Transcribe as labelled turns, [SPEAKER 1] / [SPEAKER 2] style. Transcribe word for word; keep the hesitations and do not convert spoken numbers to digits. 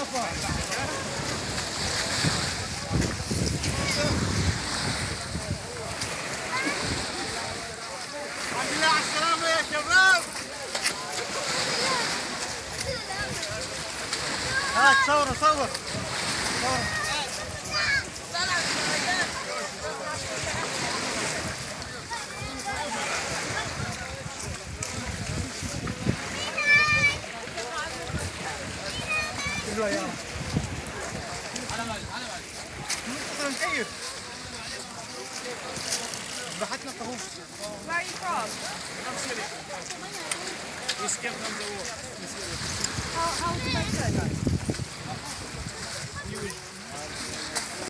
[SPEAKER 1] هات صور صور صور. نكيف ذبحتنا الطاووس.
[SPEAKER 2] Where are you from?
[SPEAKER 1] I'm Syrian. We escaped from the war.
[SPEAKER 2] How, how old are you?